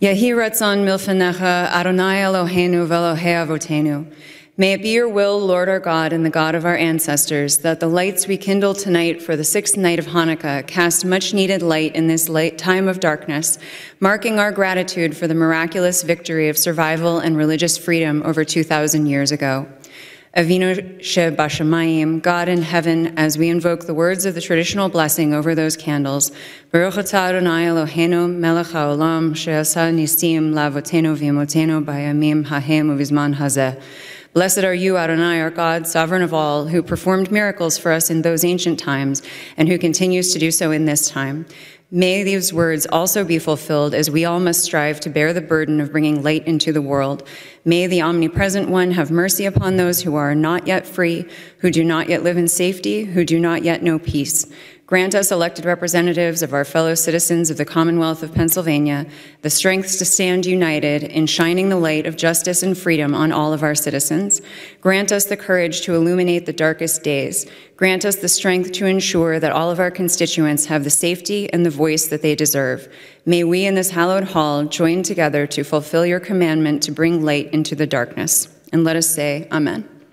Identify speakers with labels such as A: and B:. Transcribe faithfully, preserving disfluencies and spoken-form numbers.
A: Yehi ratzon milfanecha Adonai Eloheinu v'Elohei avotenu. May it be your will, Lord our God and the God of our ancestors, that the lights we kindle tonight for the sixth night of Hanukkah cast much-needed light in this late time of darkness, marking our gratitude for the miraculous victory of survival and religious freedom over two thousand years ago. Avinu Shebashamayim, God in heaven, as we invoke the words of the traditional blessing over those candles, Baruch atah Adonai Eloheinu melech haolam she'asa nisim la'avotenu v'imotenu b'yamim hahem u'vizman hazeh. Blessed are you, Adonai, our God, sovereign of all, who performed miracles for us in those ancient times and who continues to do so in this time. May these words also be fulfilled as we all must strive to bear the burden of bringing light into the world. May the Omnipresent One have mercy upon those who are not yet free, who do not yet live in safety, who do not yet know peace. Grant us, elected representatives of our fellow citizens of the Commonwealth of Pennsylvania, the strength to stand united in shining the light of justice and freedom on all of our citizens. Grant us the courage to illuminate the darkest days. Grant us the strength to ensure that all of our constituents have the safety and the voice that they deserve. May we in this hallowed hall join together to fulfill your commandment to bring light into the darkness. And let us say, Amen.